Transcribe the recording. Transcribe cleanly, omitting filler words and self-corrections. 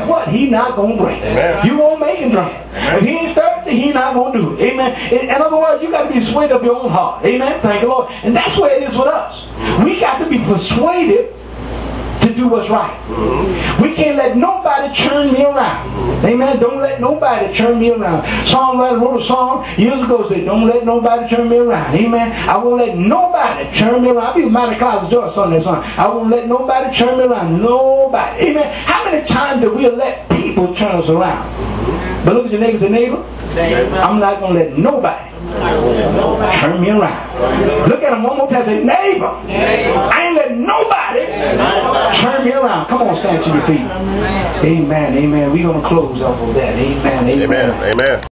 what? He not going to drink. Amen. You won't make him drink. If he ain't thirsty, he not going to do it. Amen. In other words, you got to be persuaded of your own heart. Amen. Thank the Lord. And that's where it is with us. We got to be persuaded to do what's right. We can't let nobody turn me around. Amen. Don't let nobody turn me around. Songwriter wrote a song years ago, said, don't let nobody turn me around. Amen. I won't let nobody turn me around. I believe Mighty Clouds of Joy sung that song. I won't let nobody turn me around. Nobody. Amen. How many times do we let people turn us around? But look at your neighbor and say, neighbor, I'm not going to let nobody turn me around. Look at him one more time and say, neighbor, I ain't letting nobody turn me around. Come on, stand to your feet. Amen, amen. We're going to close off of that. Amen, amen. Amen, amen.